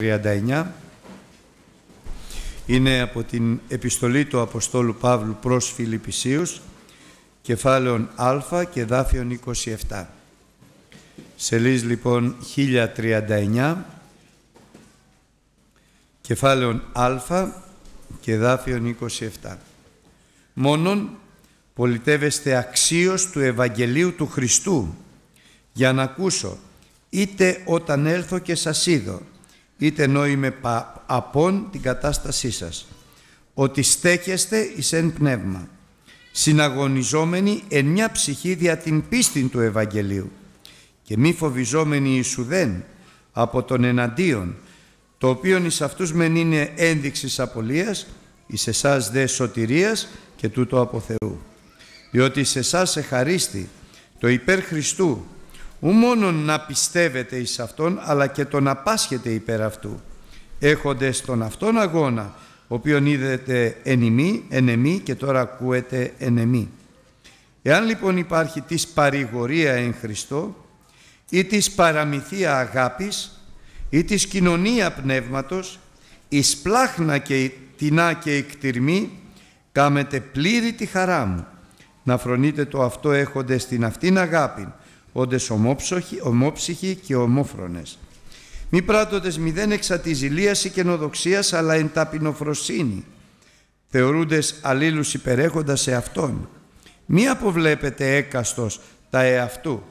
39 είναι από την επιστολή του Αποστόλου Παύλου προς Φιλιππισίους, κεφάλαιον Α και εδάφιον 27. Σελίδα λοιπόν 1039, κεφάλαιον Α και εδάφιον 27. Μόνον πολιτεύεστε αξίως του Ευαγγελίου του Χριστού, για να ακούσω, είτε όταν έλθω και σας είδω, είτε ενώ είμαι απόν την κατάστασή σας, ότι στέκεστε εις εν πνεύμα, συναγωνιζόμενοι εν μια ψυχή δια την πίστην του Ευαγγελίου, και μη φοβιζόμενοι εισουδέν από τον εναντίον, το οποίον εις αυτούς μεν είναι ένδειξης απολίας, εις εσάς δε σωτηρίας και τούτο από Θεού. Διότι σε εσάς εχαρίστη το υπέρ Χριστού, ου μόνον να πιστεύετε εις Αυτόν, αλλά και το να πάσχετε υπέρ Αυτού, έχοντες τον Αυτόν αγώνα, οποίον είδετε εν εμεί και τώρα ακούετε εν εμεί. Εάν λοιπόν υπάρχει της παρηγορία εν Χριστώ, ή της παραμυθία αγάπης, ή της κοινωνία πνεύματος, εις πλάχνα και τεινά και εκτιρμή, κάμετε πλήρη τη χαρά μου, να φρονείτε το αυτό έχοντες την αυτήν αγάπη, όντες ομόψυχοι και ομόφρονες. Μη πράττοντες μηδέν εξα της ζηλίας ή καινοδοξίας, αλλά εν ταπεινοφροσύνη, θεωρούντες αλλήλους υπερέχοντας εαυτόν. Μη αποβλέπετε έκαστος τα εαυτού,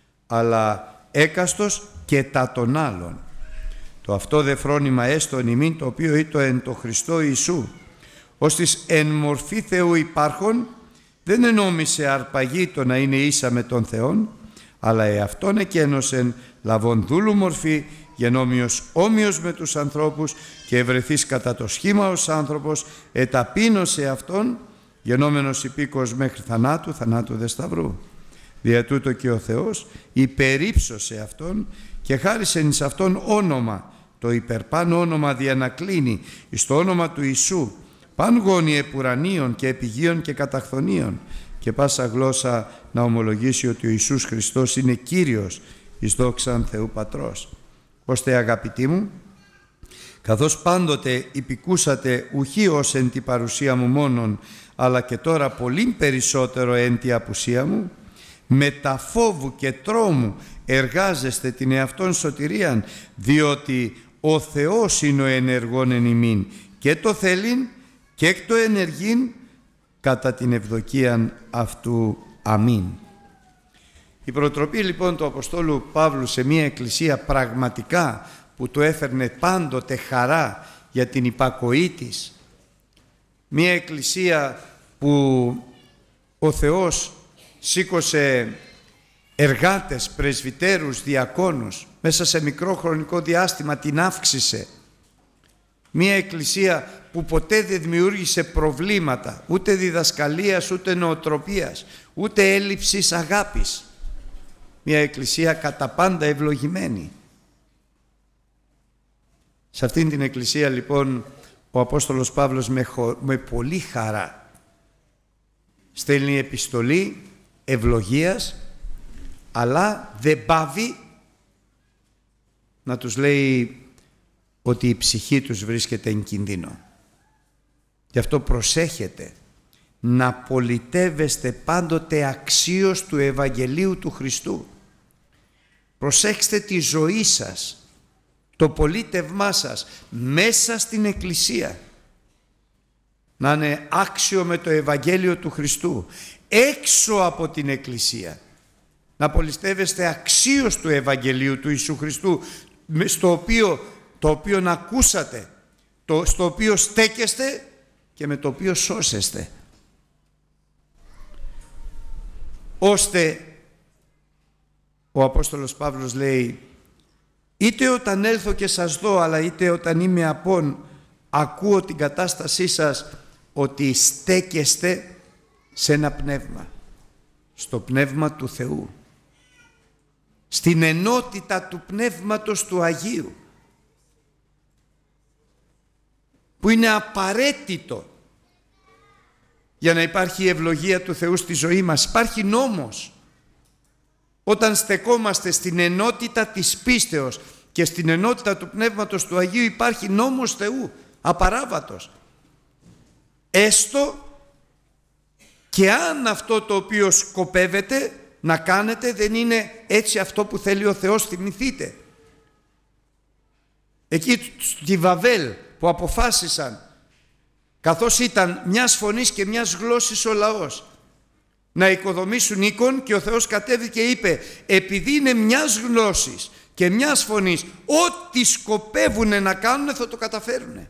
αλλά έκαστος και τα των άλλων. Το αυτό δε φρόνημα έστω ημίν, το οποίο ήτο εν το Χριστό Ιησού, ώστις εν μορφή Θεού υπάρχον, δεν ενόμισε αρπαγή το να είναι ίσα με τον Θεόν, αλλά εαυτόν εκένωσεν λαβών δούλου μορφή, γενόμοιος όμοιος με τους ανθρώπους, και ευρεθείς κατά το σχήμα ως άνθρωπος, εταπείνωσε αυτόν, γενόμενος υπήκος μέχρι θανάτου, θανάτου δε σταυρού. Δια τούτο και ο Θεός υπερύψωσε αυτόν και χάρισεν εις αυτόν όνομα, το υπερπάνω όνομα διανακλίνει, εις το όνομα του Ιησού, παν γόνοι επουρανίων και επιγείων και καταχθονίων, και πάσα γλώσσα να ομολογήσει ότι ο Ιησούς Χριστός είναι Κύριος, εις δόξαν Θεού Πατρός. Ώστε αγαπητοί μου, καθώς πάντοτε υπηκούσατε ουχή ως εν τη παρουσία μου μόνον, αλλά και τώρα πολύ περισσότερο εν τη απουσία μου, με τα φόβου και τρόμου εργάζεστε την εαυτόν σωτηρίαν, διότι ο Θεός είναι ο ενεργόν εν ημίν, και το θέλειν και εκ το ενεργήν κατά την ευδοκίαν αυτού. Αμήν. Η προτροπή λοιπόν του Αποστόλου Παύλου σε μια εκκλησία πραγματικά που του έφερνε πάντοτε χαρά για την υπακοή της, μια εκκλησία που ο Θεός σήκωσε εργάτες, πρεσβυτέρους, διακόνους, μέσα σε μικρό χρονικό διάστημα την αύξησε. Μια εκκλησία που ποτέ δεν δημιούργησε προβλήματα, ούτε διδασκαλίας, ούτε νοοτροπίας, ούτε έλλειψης αγάπης. Μια εκκλησία κατά πάντα ευλογημένη. Σε αυτήν την εκκλησία λοιπόν ο Απόστολος Παύλος με πολύ χαρά στέλνει επιστολή ευλογίας, αλλά δεν πάβει να τους λέει ότι η ψυχή τους βρίσκεται εν κινδύνο. Γι' αυτό προσέχετε να πολιτεύεστε πάντοτε αξίως του Ευαγγελίου του Χριστού. Προσέξτε τη ζωή σας, το πολίτευμά σας μέσα στην Εκκλησία να είναι άξιο με το Ευαγγέλιο του Χριστού. Έξω από την Εκκλησία να πολιτεύεστε αξίως του Ευαγγελίου του Ιησού Χριστού, το οποίο να ακούσατε, στο οποίο στέκεστε και με το οποίο σώσεστε. Ώστε ο Απόστολος Παύλος λέει, είτε όταν έλθω και σας δω, αλλά είτε όταν είμαι απόν, ακούω την κατάστασή σας, ότι στέκεστε σε ένα πνεύμα, στο πνεύμα του Θεού, στην ενότητα του πνεύματος του Αγίου, που είναι απαραίτητο για να υπάρχει η ευλογία του Θεού στη ζωή μας. Υπάρχει νόμος. Όταν στεκόμαστε στην ενότητα της πίστεως, και στην ενότητα του Πνεύματος του Αγίου υπάρχει νόμος Θεού, απαράβατος. Έστω και αν αυτό το οποίο σκοπεύετε να κάνετε δεν είναι έτσι αυτό που θέλει ο Θεός. Θυμηθείτε εκεί στη Βαβέλ που αποφάσισαν, καθώς ήταν μιας φωνής και μιας γλώσσης ο λαός, να οικοδομήσουν οίκον, και ο Θεός κατέβηκε και είπε, επειδή είναι μιας γλώσσης και μιας φωνής, ό,τι σκοπεύουν να κάνουν θα το καταφέρουν.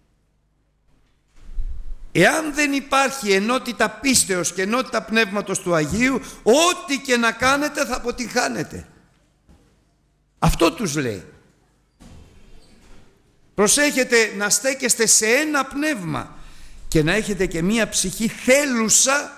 Εάν δεν υπάρχει ενότητα πίστεως και ενότητα Πνεύματος του Αγίου, ό,τι και να κάνετε θα αποτυγχάνετε. Αυτό τους λέει. Προσέχετε να στέκεστε σε ένα πνεύμα και να έχετε και μία ψυχή θέλουσα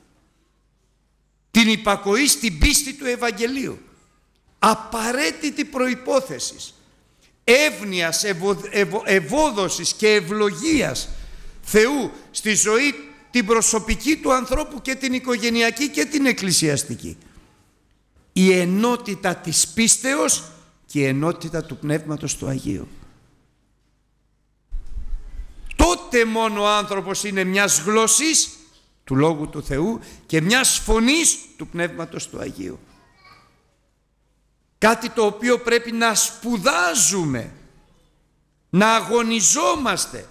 την υπακοή στην πίστη του Ευαγγελίου. Απαραίτητη προϋπόθεση εύνοιας, ευόδοσης και ευλογίας Θεού στη ζωή την προσωπική του ανθρώπου και την οικογενειακή και την εκκλησιαστική. Η ενότητα της πίστεως και η ενότητα του Πνεύματος του Αγίου. Τότε μόνο ο άνθρωπος είναι μιας γλώσσης του Λόγου του Θεού και μιας φωνής του Πνεύματος του Αγίου. Κάτι το οποίο πρέπει να σπουδάζουμε, να αγωνιζόμαστε.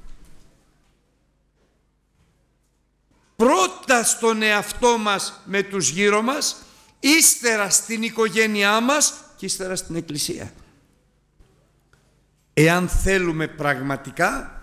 Πρώτα στον εαυτό μας με τους γύρω μας, ύστερα στην οικογένειά μας και ύστερα στην Εκκλησία. Εάν θέλουμε πραγματικά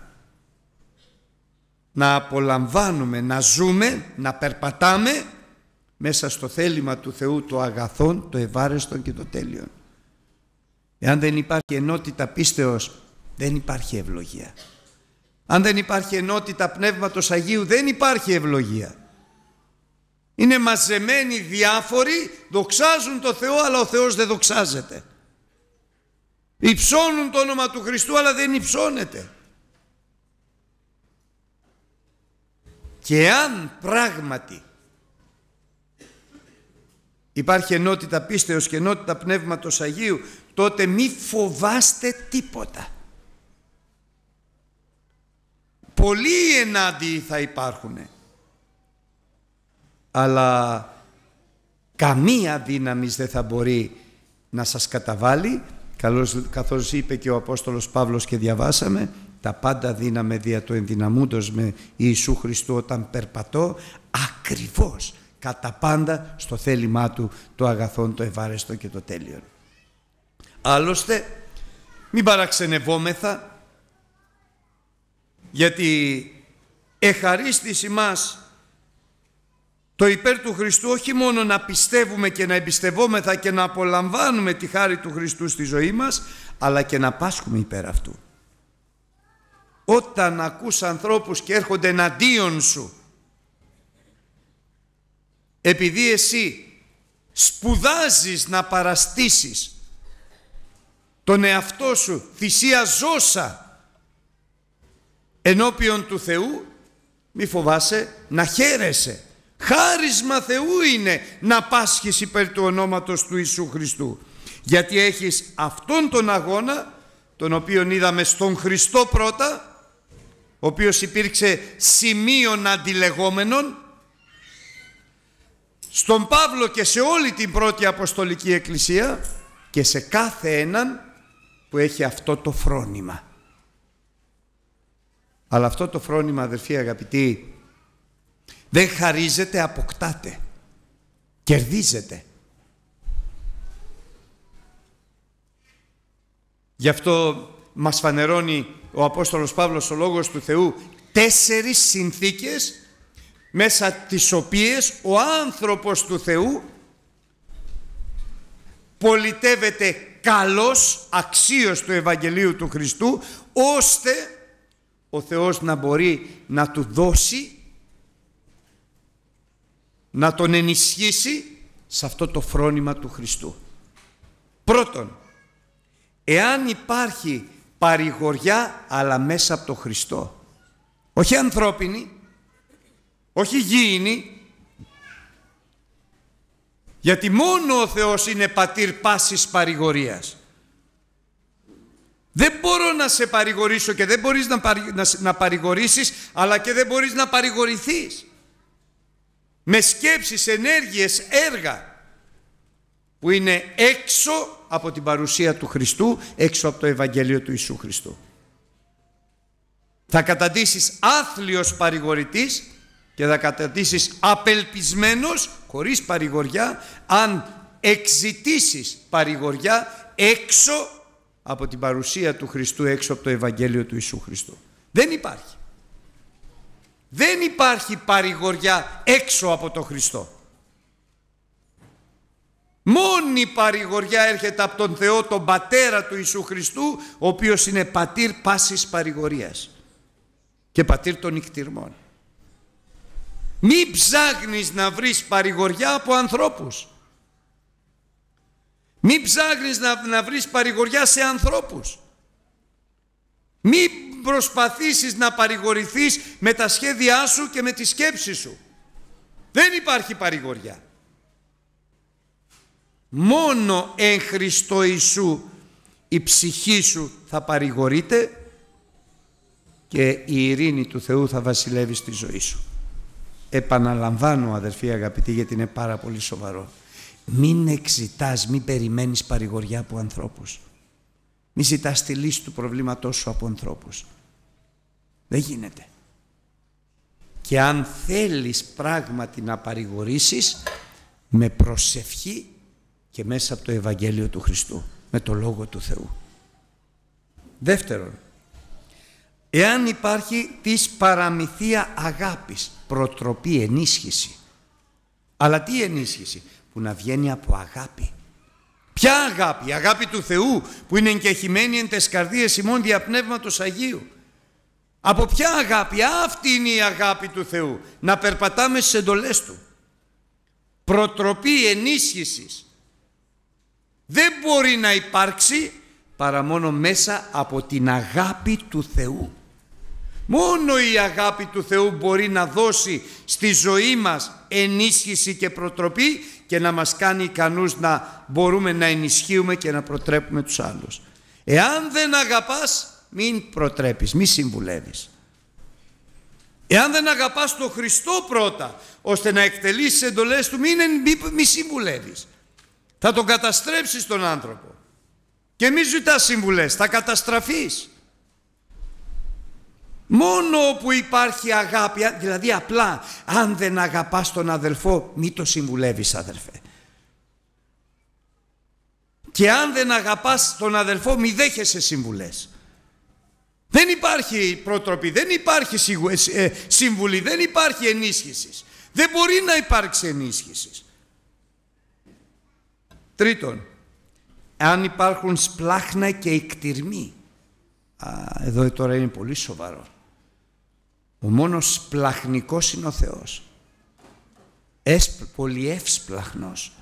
να απολαμβάνουμε, να ζούμε, να περπατάμε μέσα στο θέλημα του Θεού, το αγαθόν, το ευάρεστον και το τέλειον. Εάν δεν υπάρχει ενότητα πίστεως, δεν υπάρχει ευλογία. Αν δεν υπάρχει ενότητα Πνεύματος Αγίου, δεν υπάρχει ευλογία. Είναι μαζεμένοι διάφοροι, δοξάζουν το Θεό, αλλά ο Θεός δεν δοξάζεται. Υψώνουν το όνομα του Χριστού, αλλά δεν υψώνεται. Και αν πράγματι υπάρχει ενότητα πίστεως και ενότητα Πνεύματος Αγίου, τότε μη φοβάστε τίποτα. Πολλοί ενάντιοι θα υπάρχουν, αλλά καμία δύναμης δεν θα μπορεί να σας καταβάλει, καθώς είπε και ο Απόστολος Παύλος και διαβάσαμε, τα πάντα δύναμε δια το ενδυναμούντος με Ιησού Χριστού όταν περπατώ, ακριβώς κατά πάντα στο θέλημά του το αγαθόν, το ευάρεστο και το τέλειον. Άλλωστε μην παραξενευόμεθα, γιατί εχαρίστηση μας το υπέρ του Χριστού όχι μόνο να πιστεύουμε και να εμπιστευόμεθα και να απολαμβάνουμε τη χάρη του Χριστού στη ζωή μας, αλλά και να πάσχουμε υπέρ αυτού. Όταν ακούς ανθρώπους και έρχονται εναντίον σου, επειδή εσύ σπουδάζεις να παραστήσεις τον εαυτό σου θυσία ζώσα ενώπιον του Θεού, μη φοβάσαι, να χαίρεσαι. Χάρισμα Θεού είναι να πάσχεις υπέρ του ονόματος του Ιησού Χριστού, γιατί έχεις αυτόν τον αγώνα, τον οποίον είδαμε στον Χριστό πρώτα, ο οποίος υπήρξε σημείων αντιλεγόμενων, στον Παύλο και σε όλη την πρώτη Αποστολική Εκκλησία και σε κάθε έναν που έχει αυτό το φρόνημα. Αλλά αυτό το φρόνημα, αδερφοί αγαπητοί, δεν χαρίζεται, αποκτάται, κερδίζεται. Γι' αυτό μας φανερώνει ο Απόστολος Παύλος, ο Λόγος του Θεού, 4 συνθήκες μέσα τις οποίες ο άνθρωπος του Θεού πολιτεύεται καλός, αξίος του Ευαγγελίου του Χριστού, ώστε ο Θεός να μπορεί να του δώσει, να τον ενισχύσει σε αυτό το φρόνημα του Χριστού. Πρώτον, εάν υπάρχει παρηγοριά αλλά μέσα από το Χριστό, όχι ανθρώπινη, όχι γήινη, γιατί μόνο ο Θεός είναι πατήρ πάσης παρηγορίας. Δεν μπορώ να σε παρηγορήσω και δεν μπορείς να παρηγορήσεις, αλλά και δεν μπορείς να παρηγορηθείς. Με σκέψεις, ενέργειες, έργα που είναι έξω από την παρουσία του Χριστού, έξω από το Ευαγγέλιο του Ιησού Χριστού. Θα καταντήσεις άθλιος παρηγορητής και θα καταντήσεις απελπισμένος, χωρίς παρηγοριά, αν εξητήσεις παρηγοριά έξω από την παρουσία του Χριστού, έξω από το Ευαγγέλιο του Ιησού Χριστού. Δεν υπάρχει. Δεν υπάρχει παρηγοριά έξω από το Χριστό. Μόνη παρηγοριά έρχεται από τον Θεό, τον Πατέρα του Ιησού Χριστού, ο οποίος είναι πατήρ πάσης παρηγορίας και πατήρ των νικτυρμών. Μην ψάχνεις να βρεις παρηγοριά από ανθρώπους. Μην ψάχνεις να βρεις παρηγοριά σε ανθρώπους. Μην προσπαθήσεις να παρηγορηθείς με τα σχέδιά σου και με τη σκέψη σου. Δεν υπάρχει παρηγοριά. Μόνο εν Χριστώ Ιησού η ψυχή σου θα παρηγορείται και η ειρήνη του Θεού θα βασιλεύει στη ζωή σου. Επαναλαμβάνω, αδερφοί αγαπητοί, γιατί είναι πάρα πολύ σοβαρό. Μην εξητάς, μην περιμένεις παρηγοριά από ανθρώπους. Μην ζητάς τη λύση του προβλήματός σου από ανθρώπους. Δεν γίνεται. Και αν θέλεις πράγματι να παρηγορήσεις, με προσευχή και μέσα από το Ευαγγέλιο του Χριστού, με το Λόγο του Θεού. Δεύτερον, εάν υπάρχει της παραμυθία αγάπης, προτροπή, ενίσχυση. Αλλά τι ενίσχυση? Που να βγαίνει από αγάπη. Ποια αγάπη? Η αγάπη του Θεού που είναι εγκεχημένη εν τες καρδίες ημών δια Πνεύματος Αγίου. Από ποια αγάπη? Αυτή είναι η αγάπη του Θεού. Να περπατάμε στις εντολές Του. Προτροπή ενίσχυσης δεν μπορεί να υπάρξει παρά μόνο μέσα από την αγάπη του Θεού. Μόνο η αγάπη του Θεού μπορεί να δώσει στη ζωή μας ενίσχυση και προτροπή και να μας κάνει ικανούς να μπορούμε να ενισχύουμε και να προτρέπουμε τους άλλους. Εάν δεν αγαπάς, μην προτρέπεις, μην συμβουλεύεις. Εάν δεν αγαπάς τον Χριστό πρώτα, ώστε να εκτελήσεις εντολές Του, μη συμβουλεύεις. Θα τον καταστρέψεις τον άνθρωπο. Και μη ζητάς συμβουλές, θα καταστραφείς. Μόνο όπου υπάρχει αγάπη, δηλαδή απλά, αν δεν αγαπάς τον αδελφό, μη το συμβουλεύεις, αδελφέ. Και αν δεν αγαπάς τον αδελφό, μη δέχεσαι συμβουλές. Δεν υπάρχει πρότροπη, δεν υπάρχει σύμβουλη, δεν υπάρχει ενίσχυση. Δεν μπορεί να υπάρξει ενίσχυση. Τρίτον, αν υπάρχουν σπλάχνα και εκτιρμοί. Εδώ τώρα είναι πολύ σοβαρό. Ο μόνος σπλαχνικός είναι ο Θεός. Πολύ εύσπλαχνος.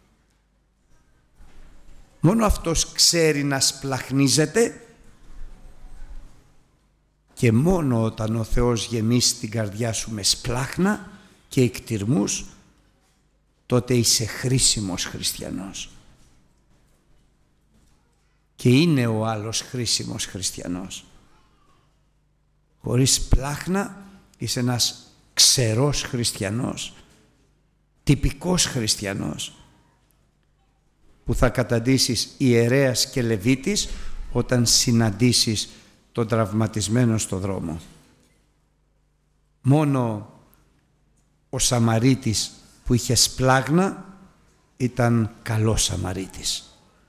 Μόνο Αυτός ξέρει να σπλαχνίζεται και μόνο όταν ο Θεός γεμίσει την καρδιά σου με σπλάχνα και εκτιρμούς, τότε είσαι χρήσιμος χριστιανός. Και είναι ο άλλος χρήσιμος χριστιανός. Χωρίς πλάχνα είσαι ένας ξερός χριστιανός, τυπικός χριστιανός, που θα καταντήσεις ιερέας και λεβίτης όταν συναντήσεις τον τραυματισμένο στο δρόμο. Μόνο ο Σαμαρίτης που είχε σπλάγνα ήταν καλός Σαμαρίτης.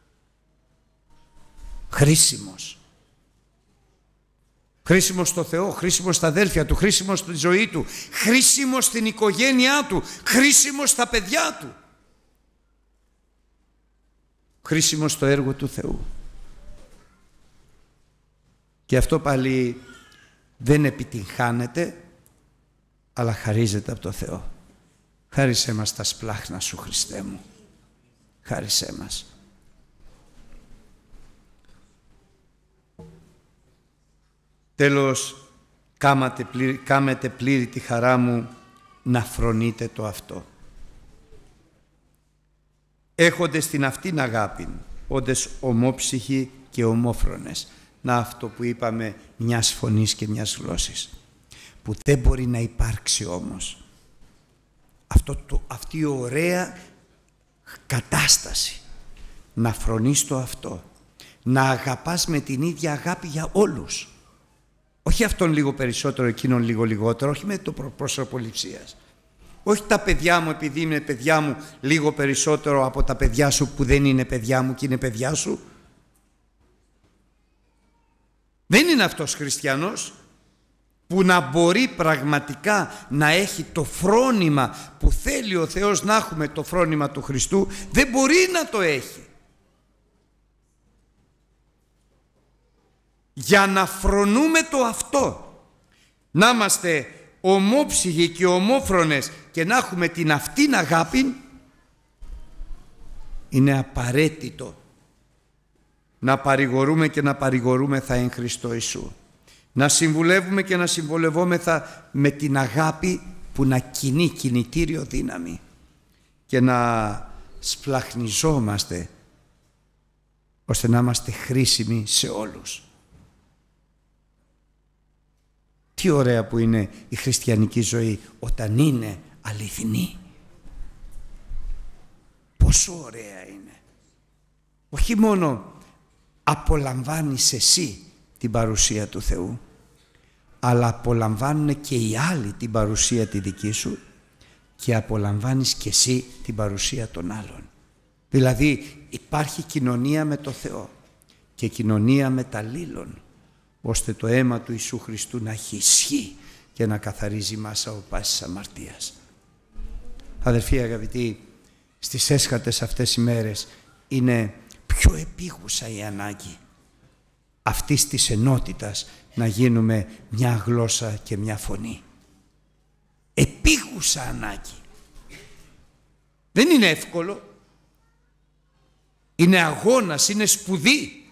Χρήσιμος. Χρήσιμος στο Θεό, χρήσιμος στα αδέλφια του, χρήσιμος στη ζωή του, χρήσιμος στην οικογένειά του, χρήσιμος στα παιδιά του. Χρήσιμος στο έργο του Θεού. Και αυτό πάλι δεν επιτυγχάνεται, αλλά χαρίζεται από το Θεό. Χάρισέ μας τα σπλάχνα Σου, Χριστέ μου. Χάρισέ μας. Τέλος, κάμετε πλήρη τη χαρά μου να φρονείτε το αυτό. Έχοντες την αυτήν αγάπην, όντες ομόψυχοι και ομόφρονες, Να, αυτό που είπαμε, μιας φωνής και μιας γλώσσης, που δεν μπορεί να υπάρξει όμως αυτή η ωραία κατάσταση, να φρονείς το αυτό, να αγαπάς με την ίδια αγάπη για όλους, όχι αυτόν λίγο περισσότερο, εκείνον λίγο λιγότερο, όχι με το προσωποληψίας, όχι τα παιδιά μου επειδή είναι παιδιά μου λίγο περισσότερο από τα παιδιά σου που δεν είναι παιδιά μου και είναι παιδιά σου. Δεν είναι αυτός χριστιανός που να μπορεί πραγματικά να έχει το φρόνημα που θέλει ο Θεός να έχουμε, το φρόνημα του Χριστού. Δεν μπορεί να το έχει. Για να φρονούμε το αυτό, να είμαστε ομόψυχοι και ομόφρονες και να έχουμε την αυτήν αγάπη, είναι απαραίτητο να παρηγορούμε και να παρηγορούμεθα εν Χριστώ Ιησού. Να συμβουλεύουμε και να συμβουλευόμεθα με την αγάπη που να κινεί κινητήριο δύναμη και να σπλαχνιζόμαστε ώστε να είμαστε χρήσιμοι σε όλους. Τι ωραία που είναι η χριστιανική ζωή όταν είναι αληθινή. Πόσο ωραία είναι. Όχι μόνο απολαμβάνεις εσύ την παρουσία του Θεού, αλλά απολαμβάνουν και οι άλλοι την παρουσία τη δική σου και απολαμβάνεις και εσύ την παρουσία των άλλων. Δηλαδή υπάρχει κοινωνία με το Θεό και κοινωνία με τα λύλων, ώστε το αίμα του Ιησού Χριστού να έχει ισχύ και να καθαρίζει μας από πάσης αμαρτίας. Αδελφοί αγαπητοί, στις έσχατες αυτές οι μέρες είναι πιο επίγουσα η ανάγκη αυτής της ενότητας, να γίνουμε μια γλώσσα και μια φωνή. Επίγουσα ανάγκη. Δεν είναι εύκολο. Είναι αγώνας, είναι σπουδή.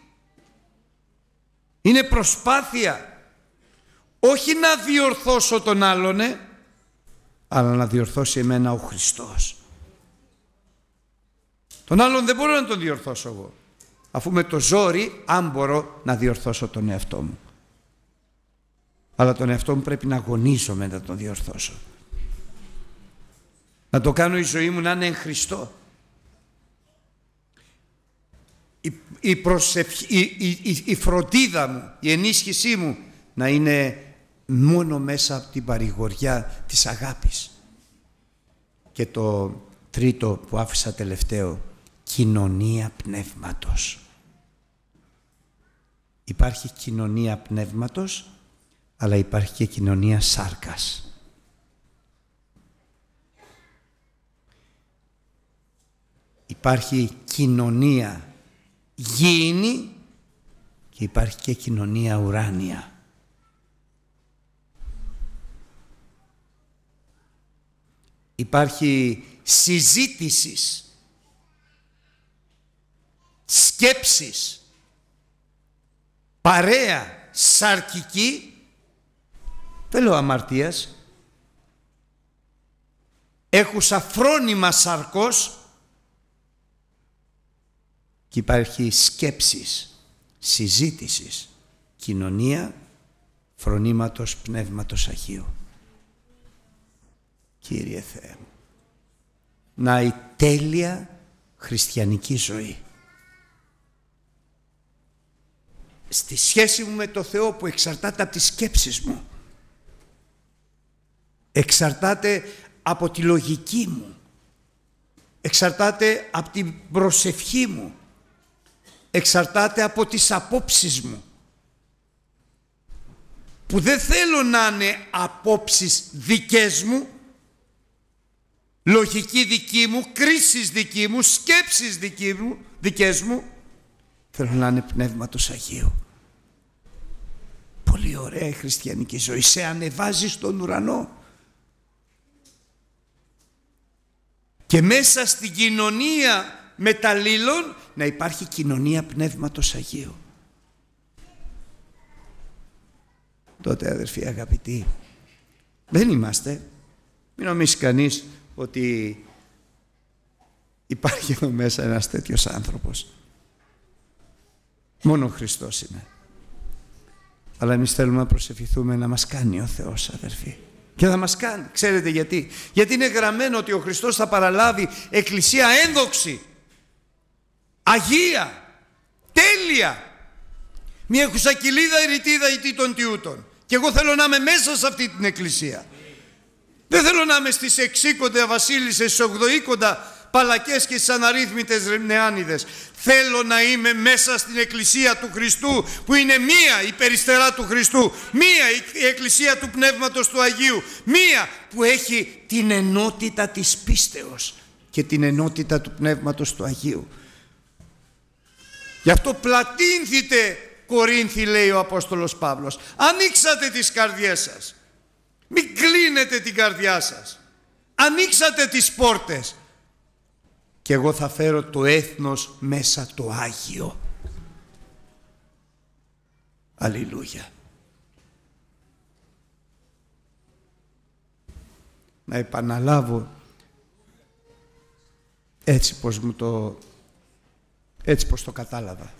Είναι προσπάθεια. Όχι να διορθώσω τον άλλον, αλλά να διορθώσει εμένα ο Χριστός. Τον άλλον δεν μπορώ να τον διορθώσω εγώ, αφού με το ζόρι, αν μπορώ να διορθώσω τον εαυτό μου. Αλλά τον εαυτό μου πρέπει να αγωνίζομαι να τον διορθώσω. Να το κάνω η ζωή μου να είναι εν Χριστώ. Η φροντίδα μου, η ενίσχυσή μου να είναι μόνο μέσα από την παρηγοριά της αγάπης. Και το τρίτο που άφησα τελευταίο, κοινωνία πνεύματος. Υπάρχει κοινωνία πνεύματος, αλλά υπάρχει και κοινωνία σάρκας. Υπάρχει κοινωνία γήινη και υπάρχει και κοινωνία ουράνια. Υπάρχει συζήτησης, σκέψεις, παρέα σαρκική, δεν λέω αμαρτίας, έχουσα φρόνημα σαρκός, και υπάρχει σκέψης, συζήτησης, κοινωνία φρονήματος Πνεύματος Αγίου. Κύριε Θεέ μου, να η τέλεια χριστιανική ζωή στη σχέση μου με το Θεό, που εξαρτάται από τις σκέψεις μου, εξαρτάται από τη λογική μου, εξαρτάται από την προσευχή μου, εξαρτάται από τις απόψεις μου, που δεν θέλω να είναι απόψεις δικές μου, λογική δική μου, κρίσεις δική μου, σκέψεις δικές μου. Θέλω να είναι Πνεύματος Αγίου. Πολύ ωραία η χριστιανική ζωή. Σε ανεβάζει στον ουρανό. Και μέσα στην κοινωνία μεταλλήλων να υπάρχει κοινωνία Πνεύματος Αγίου. Τότε, αδερφοί αγαπητοί, δεν είμαστε, μην νομίσει κανείς ότι υπάρχει εδώ μέσα ένας τέτοιος άνθρωπος. Μόνο ο Χριστός είναι. Αλλά εμείς θέλουμε να προσευχηθούμε να μας κάνει ο Θεός, αδερφοί. Και θα μας κάνει. Ξέρετε γιατί? Γιατί είναι γραμμένο ότι ο Χριστός θα παραλάβει εκκλησία ένδοξη, αγία, τέλεια, μια χουσακυλίδα ερητίδα ητή των τιούτων. Και εγώ θέλω να είμαι μέσα σε αυτή την εκκλησία. Δεν θέλω να είμαι στις 60 βασίλισσες, στις 80 παλακές και στις αναρρύθμιτες νεάνιδες. Θέλω να είμαι μέσα στην εκκλησία του Χριστού, που είναι μία η περιστερά του Χριστού, μία η εκκλησία του Πνεύματος του Αγίου, μία που έχει την ενότητα της πίστεως και την ενότητα του Πνεύματος του Αγίου. Γι' αυτό πλατύνθητε, Κορίνθοι, λέει ο Απόστολος Παύλος. Ανοίξατε τις καρδιές σας. Μην κλείνετε την καρδιά σας. Ανοίξατε τις πόρτες. Και εγώ θα φέρω το έθνος μέσα το Άγιο. Αλληλούια. Να επαναλάβω έτσι πως το κατάλαβα.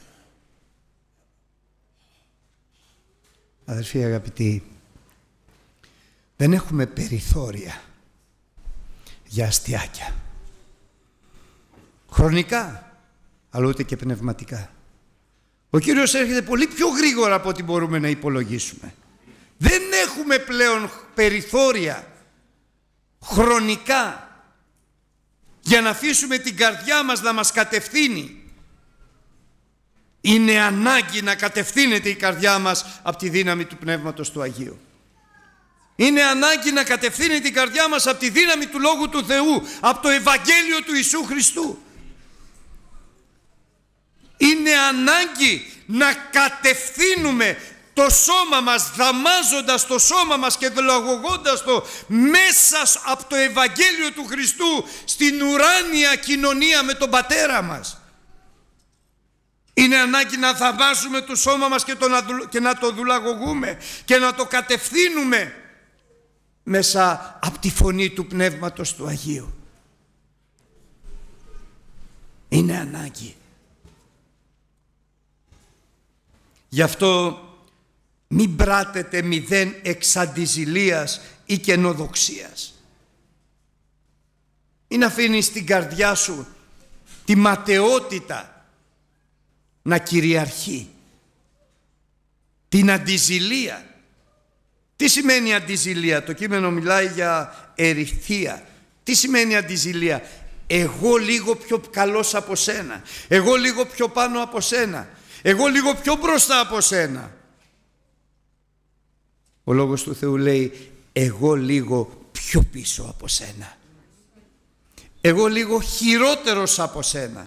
Αδερφοί αγαπητοί, δεν έχουμε περιθώρια για αστιάκια. Χρονικά, αλλά ούτε και πνευματικά. Ο Κύριος έρχεται πολύ πιο γρήγορα από ό,τι μπορούμε να υπολογίσουμε. Δεν έχουμε πλέον περιθώρια χρονικά για να αφήσουμε την καρδιά μας να μας κατευθύνει. Είναι ανάγκη να κατευθύνεται η καρδιά μας από τη δύναμη του Πνεύματος του Αγίου. Είναι ανάγκη να κατευθύνεται η καρδιά μας από τη δύναμη του Λόγου του Θεού, από το Ευαγγέλιο του Ιησού Χριστού. Είναι ανάγκη να κατευθύνουμε το σώμα μας, δαμάζοντας το σώμα μας και δολαγωγώντας το μέσα από το Ευαγγέλιο του Χριστού στην ουράνια κοινωνία με τον Πατέρα μας. Είναι ανάγκη να δαμάζουμε το σώμα μας και να το δουλαγωγούμε και να το κατευθύνουμε μέσα από τη φωνή του Πνεύματος του Αγίου. Είναι ανάγκη. Γι' αυτό μην πράτετε μηδέν εξ αντιζηλείας ή καινοδοξίας. Μην αφήνεις στην καρδιά σου τη ματαιότητα να κυριαρχεί, την αντιζηλεία. Τι σημαίνει αντιζηλεία? Το κείμενο μιλάει για ερηθεία. Τι σημαίνει αντιζηλεία? Εγώ λίγο πιο καλός από σένα, εγώ λίγο πιο πάνω από σένα, εγώ λίγο πιο μπροστά από σένα. Ο Λόγος του Θεού λέει εγώ λίγο πιο πίσω από σένα, εγώ λίγο χειρότερος από σένα,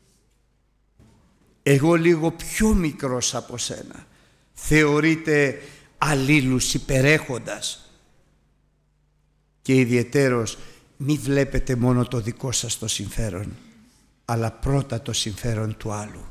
εγώ λίγο πιο μικρός από σένα. Θεωρείται αλλήλους υπερέχοντας. Και ιδιαιτέρως μη βλέπετε μόνο το δικό σας το συμφέρον, αλλά πρώτα το συμφέρον του άλλου.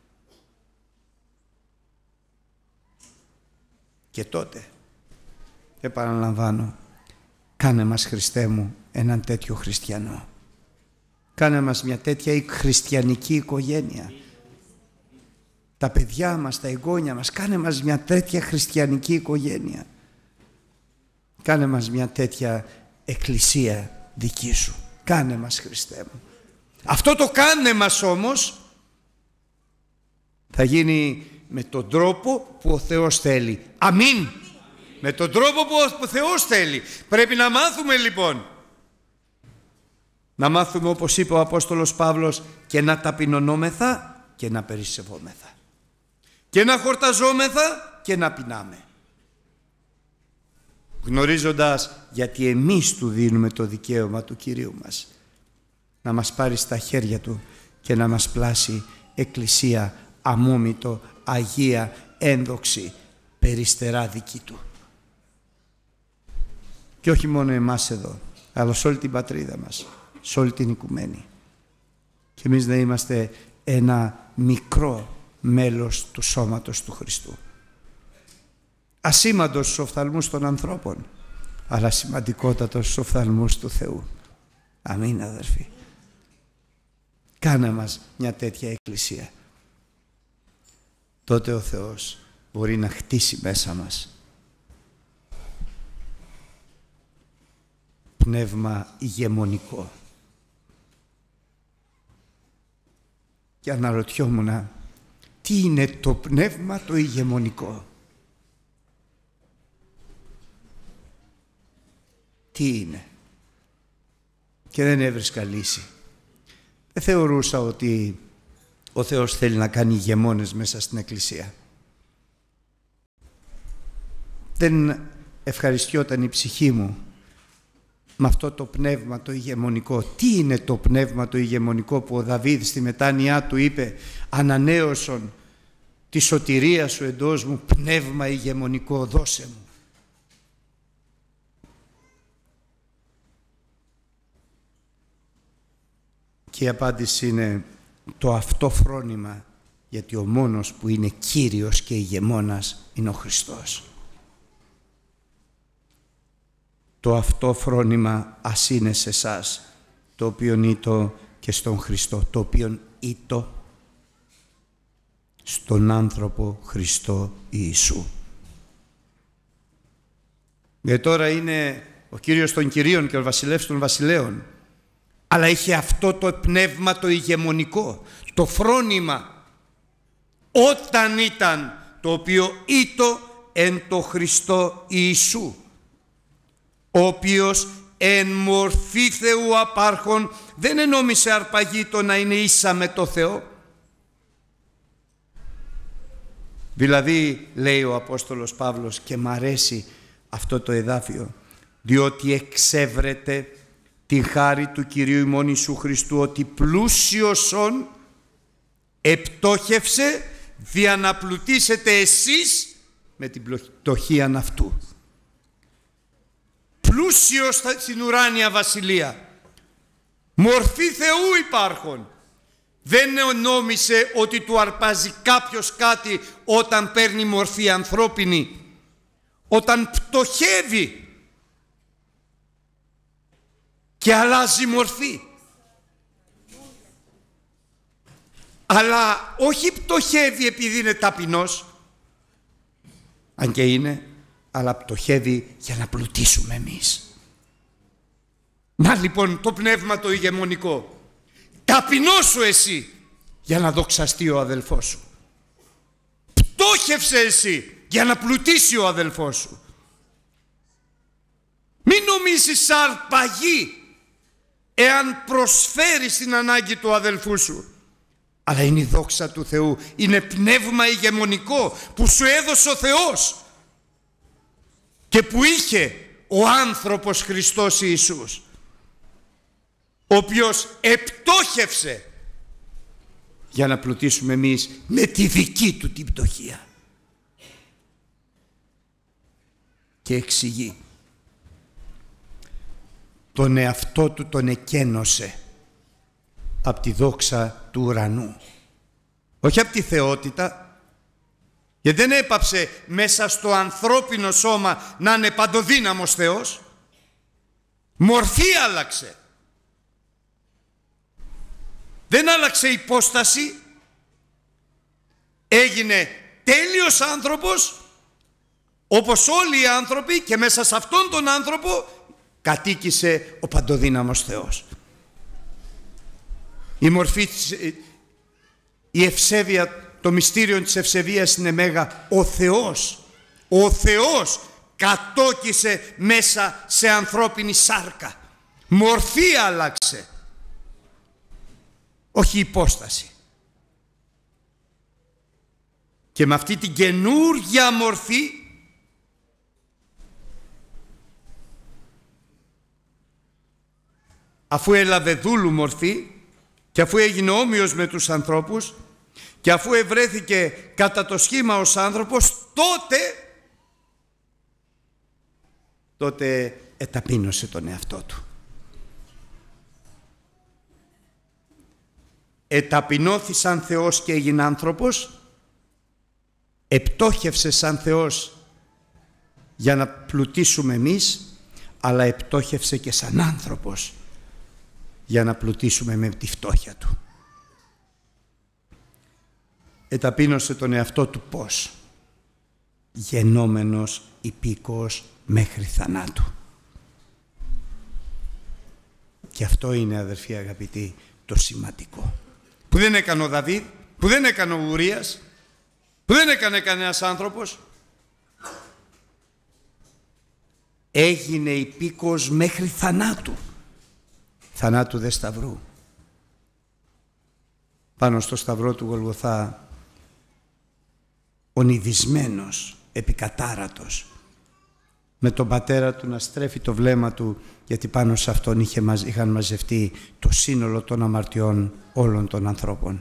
Και τότε, επαναλαμβάνω, κάνε μας, Χριστέ μου, έναν τέτοιο χριστιανό. Κάνε μας μια τέτοια χριστιανική οικογένεια. Τα παιδιά μας, τα εγγόνια μας, κάνε μας μια τέτοια χριστιανική οικογένεια. Κάνε μας μια τέτοια εκκλησία δική σου. Κάνε μας, Χριστέ μου. Αυτό το κάνε μας όμως θα γίνει με τον τρόπο που ο Θεός θέλει. Αμήν. Με τον τρόπο που ο Θεός θέλει. Πρέπει να μάθουμε λοιπόν. Να μάθουμε, όπως είπε ο Απόστολος Παύλος, και να ταπεινωνόμεθα και να περισεβόμεθα. Και να χορταζόμεθα και να πεινάμε. Γνωρίζοντας, γιατί εμείς του δίνουμε το δικαίωμα του Κυρίου μας, να μας πάρει στα χέρια του και να μας πλάσει εκκλησία αμόμητο, αγία, ένδοξη, περιστερά δική του. Και όχι μόνο εμάς εδώ, αλλά σε όλη την πατρίδα μας, σε όλη την οικουμένη. Και εμείς να είμαστε ένα μικρό μέλος του σώματος του Χριστού. Ασήμαντος στους οφθαλμούς των ανθρώπων, αλλά σημαντικότατος στους οφθαλμούς του Θεού. Αμήν, αδερφοί. Κάνε μας μια τέτοια εκκλησία. Τότε ο Θεός μπορεί να χτίσει μέσα μας. Πνεύμα ηγεμονικό. Και αναρωτιόμουν, τι είναι το πνεύμα το ηγεμονικό? Τι είναι? Και δεν έβρισκα λύση. Δεν θεωρούσα ότι ο Θεός θέλει να κάνει ηγεμόνες μέσα στην Εκκλησία. Δεν ευχαριστιόταν η ψυχή μου με αυτό το πνεύμα το ηγεμονικό. Τι είναι το πνεύμα το ηγεμονικό που ο Δαβίδ στη μετάνοιά του είπε, ανανέωσον τη σωτηρία σου εντός μου, πνεύμα ηγεμονικό δώσε μου. Και η απάντηση είναι το αυτό φρόνημα, γιατί ο μόνος που είναι Κύριος και ηγεμόνας είναι ο Χριστός. Το αυτό φρόνημα ας είναι σε εσάς, το οποίον ήτο και στον Χριστό, το οποίον ήτο στον άνθρωπο Χριστό Ιησού. Γιατί τώρα είναι ο Κύριος των Κυρίων και ο Βασιλεύς των Βασιλέων, αλλά είχε αυτό το πνεύμα το ηγεμονικό, το φρόνημα, όταν ήταν, το οποίο ήτο εν το Χριστό Ιησού, ο οποίος εν μορφή Θεού απάρχων δεν ενόμισε αρπαγή το να είναι ίσα με το Θεό. Δηλαδή, λέει ο Απόστολος Παύλος, και μ' αρέσει αυτό το εδάφιο, διότι εξεύρετε τη χάρη του Κυρίου ημών Ιησού Χριστού, ότι πλούσιοσον επτόχευσε δια να πλουτίσετε εσείς με την πτωχίαν αυτού. Πλούσιος στην ουράνια βασιλεία, μορφή Θεού υπάρχων. Δεν νόμισε ότι του αρπάζει κάποιος κάτι όταν παίρνει μορφή ανθρώπινη, όταν πτωχεύει και αλλάζει μορφή. Αλλά όχι πτωχεύει επειδή είναι ταπεινός, αν και είναι, αλλά πτωχεύει για να πλουτίσουμε εμείς. Να λοιπόν το πνεύμα το ηγεμονικό. Ταπεινώσου εσύ για να δοξαστεί ο αδελφός σου. Πτώχευσε εσύ για να πλουτίσει ο αδελφός σου. Μην νομίζεις αρπαγή εάν προσφέρεις την ανάγκη του αδελφού σου. Αλλά είναι η δόξα του Θεού, είναι πνεύμα ηγεμονικό που σου έδωσε ο Θεός και που είχε ο άνθρωπος Χριστός Ιησούς, ο οποίος επτόχευσε για να πλουτίσουμε εμείς με τη δική του την πτωχία. Και εξηγεί, τον εαυτό του τον εκένωσε από τη δόξα του ουρανού, όχι από τη θεότητα, γιατί δεν έπαψε μέσα στο ανθρώπινο σώμα να είναι παντοδύναμος Θεός. Μορφή άλλαξε. Δεν άλλαξε υπόσταση. Έγινε τέλειος άνθρωπος, όπως όλοι οι άνθρωποι, και μέσα σε αυτόν τον άνθρωπο κατοίκησε ο παντοδύναμος Θεός. Η μορφή, η ευσέβεια, το μυστήριο της ευσεβίας είναι μέγα. Ο Θεός κατόκισε μέσα σε ανθρώπινη σάρκα. Μορφή άλλαξε, όχι υπόσταση. Και με αυτή την καινούργια μορφή αφού έλαβε δούλου μορφή και αφού έγινε όμοιος με τους ανθρώπους και αφού ευρέθηκε κατά το σχήμα ως άνθρωπος, τότε εταπείνωσε τον εαυτό του. Εταπεινώθη σαν Θεός και έγινε άνθρωπος, επτόχευσε σαν Θεός για να πλουτίσουμε εμείς, αλλά επτόχευσε και σαν άνθρωπος για να πλουτίσουμε με τη φτώχεια του. Εταπείνωσε τον εαυτό του πώς? γενόμενος υπήκοος μέχρι θανάτου. Και αυτό είναι, αδερφοί αγαπητοί, το σημαντικό. Που δεν έκανε ο Δαβίδ, που δεν έκανε ο Ουρίας, που δεν έκανε κανένας άνθρωπος. Έγινε υπήκοος μέχρι θανάτου. Θανάτου δε σταυρού. Πάνω στο σταυρό του Γολγοθά, ονειδισμένος, επικατάρατος, με τον πατέρα του να στρέφει το βλέμμα του, γιατί πάνω σε αυτόν είχαν μαζευτεί το σύνολο των αμαρτιών όλων των ανθρώπων.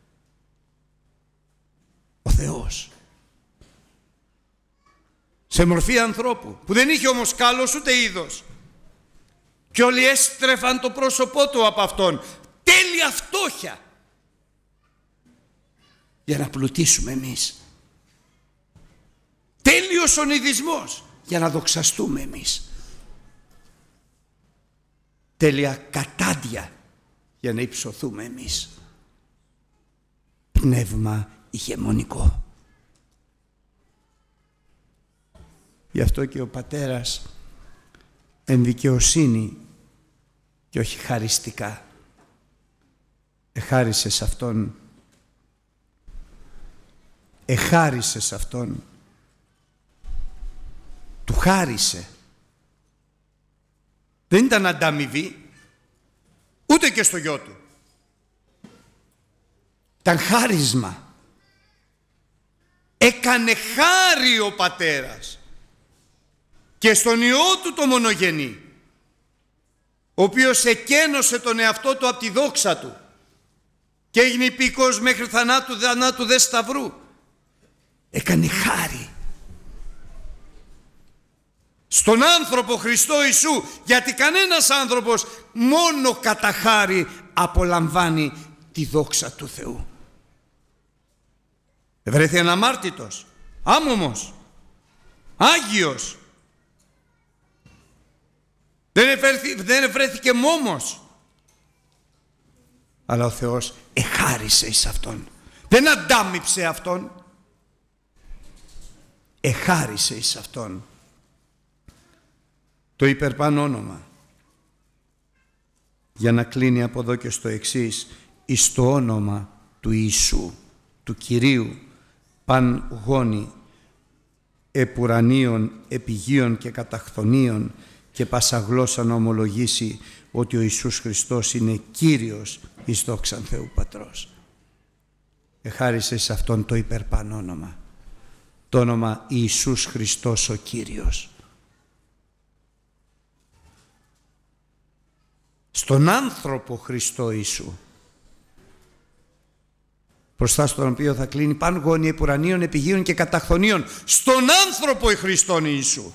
Ο Θεός, σε μορφή ανθρώπου, που δεν είχε όμως κάλος ούτε είδος, και όλοι έστρεφαν το πρόσωπό του από αυτόν, τέλεια φτώχεια, για να πλουτίσουμε εμείς. Τέλειος ονειδισμός, για να δοξαστούμε εμείς. Τέλεια κατάντια, για να υψωθούμε εμείς. Πνεύμα ηγεμονικό. Γι' αυτό και ο πατέρας εν δικαιοσύνη και όχι χαριστικά εχάρισε σε αυτόν, του χάρισε. Δεν ήταν ανταμοιβή, ούτε και στο γιο του. Ήταν χάρισμα. Έκανε χάρη ο πατέρας και στον Υιό του το μονογενή, ο οποίος εκένωσε τον εαυτό του από τη δόξα του και έγινε υπηκός μέχρι θανάτου δε σταυρού. Έκανε χάρη στον άνθρωπο Χριστό Ιησού, γιατί κανένας άνθρωπος μόνο κατά χάρη απολαμβάνει τη δόξα του Θεού. Βρέθη αναμάρτητος, άμωμος, άγιος. Δεν βρέθηκε μόμος. Αλλά ο Θεός εχάρισε εις αυτόν. Δεν αντάμιψε αυτόν. Εχάρισε εις αυτόν το υπερπάνω όνομα, για να κλείνει από εδώ και στο εξής, εις το όνομα του Ιησού, του Κυρίου, παν γόνι, επουρανίων, επιγείων και καταχθονίων, και πάσα γλώσσα να ομολογήσει ότι ο Ιησούς Χριστός είναι Κύριος εις δόξαν Θεού Πατρός. Εχάρισε σε αυτόν το υπερπάνω όνομα, το όνομα Ιησούς Χριστός ο Κύριος. Στον άνθρωπο Χριστό Ιησού, μπροστά στον οποίο θα κλείνει παν γόνοι επουρανίων, επιγείων και καταχθονίων, στον άνθρωπο Χριστόν Ιησού,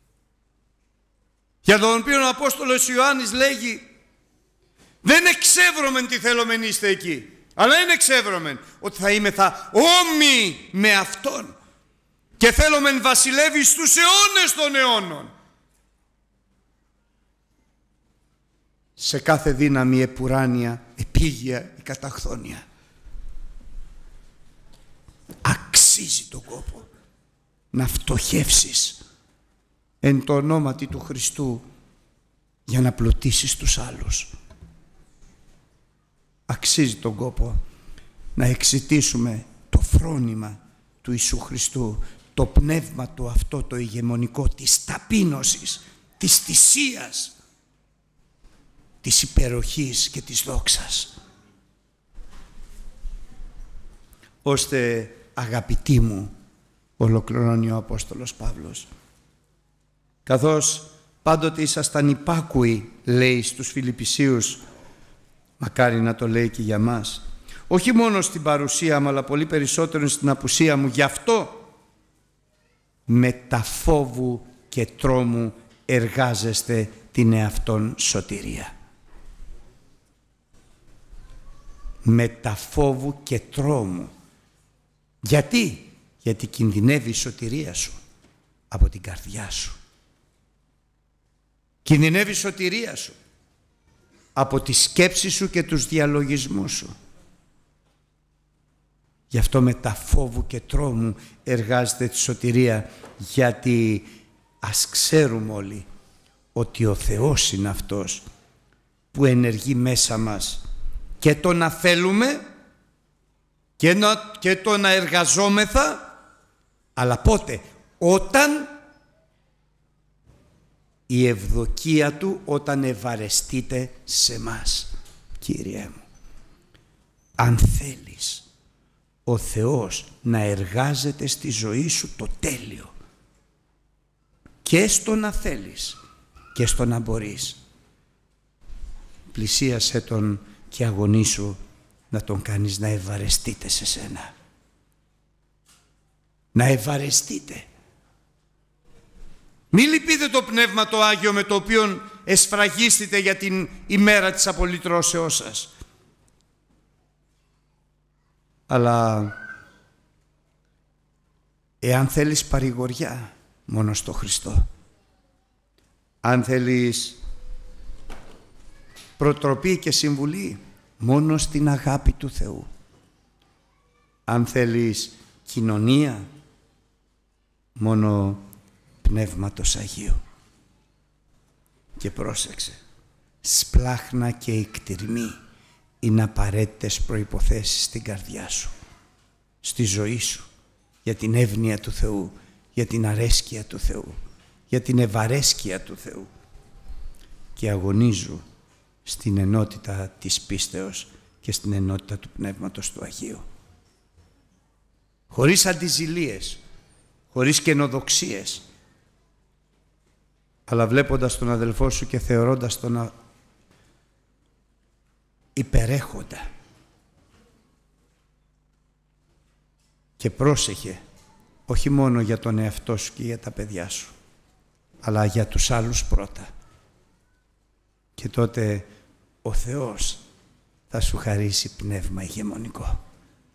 για τον οποίο ο Απόστολος Ιωάννης λέγει, δεν εξεύρωμεν τι θέλομεν είστε εκεί, αλλά είναι εξεύρωμεν ότι θα είμεθα όμοιοι με Αυτόν και θέλομεν βασιλεύει στους αιώνες των αιώνων. Σε κάθε δύναμη επουράνια, επίγεια ή καταχθόνια. Αξίζει τον κόπο να φτωχεύσεις εν το ονόματι του Χριστού για να πλουτίσεις τους άλλους. Αξίζει τον κόπο να εξητήσουμε το φρόνημα του Ιησού Χριστού, το πνεύμα του αυτό το ηγεμονικό της ταπείνωσης, της θυσίας, της υπεροχής και της δόξας. Ώστε, αγαπητοί μου, ολοκληρώνει ο Απόστολος Παύλος, καθώς πάντοτε ήσασταν υπάκουοι, λέει στους Φιλιππισίους, μακάρι να το λέει και για μας, όχι μόνο στην παρουσία μου, αλλά πολύ περισσότερο στην απουσία μου, γι' αυτό με τα φόβου και τρόμου εργάζεστε την εαυτόν σωτηρία. Με τα φόβου και τρόμου. Γιατί? Γιατί κινδυνεύει η σωτηρία σου από την καρδιά σου. Κινδυνεύει η σωτηρία σου από τη σκέψη σου και τους διαλογισμούς σου. Γι' αυτό με τα φόβου και τρόμου εργάζεται τη σωτηρία, γιατί ας ξέρουμε όλοι ότι ο Θεός είναι αυτός που ενεργεί μέσα μας και το να θέλουμε και το να εργαζόμεθα, αλλά πότε? Όταν η ευδοκία Του, όταν ευαρεστείτε σε μας. Κύριε μου, αν θέλεις ο Θεός να εργάζεται στη ζωή σου το τέλειο, και στο να θέλεις και στο να μπορείς, πλησίασέ Τον και αγωνίσου να Τον κάνεις να ευαρεστείτε σε σένα. Να ευαρεστείτε. Μη λυπείτε το Πνεύμα το Άγιο με το οποίο εσφραγίστητε για την ημέρα της απολυτρώσεώς σας. Αλλά εάν θέλεις παρηγοριά, μόνο στο Χριστό. Αν θέλεις προτροπή και συμβουλή, μόνο στην αγάπη του Θεού. Αν θέλεις κοινωνία, μόνο Πνεύματος Αγίου. Και πρόσεξε, σπλάχνα και εκτιρμή είναι απαραίτητες προϋποθέσεις στην καρδιά σου, στη ζωή σου, για την εύνοια του Θεού, για την αρέσκεια του Θεού, για την ευαρέσκεια του Θεού. Και αγωνίζου στην ενότητα της πίστεως και στην ενότητα του Πνεύματος του Αγίου. Χωρίς αντιζηλίες, χωρίς καινοδοξίες, αλλά βλέποντας τον αδελφό σου και θεωρώντας τον υπερέχοντα. Και πρόσεχε, όχι μόνο για τον εαυτό σου και για τα παιδιά σου, αλλά για τους άλλους πρώτα. Και τότε ο Θεός θα σου χαρίσει πνεύμα ηγεμονικό.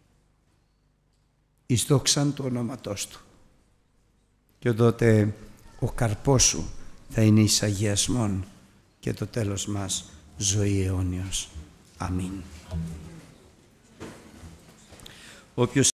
Εις δόξαν του ονόματός Του. Και τότε ο καρπός σου θα είναι εις αγιασμόν και το τέλος μας ζωή αιώνιος. Αμήν. Όποιος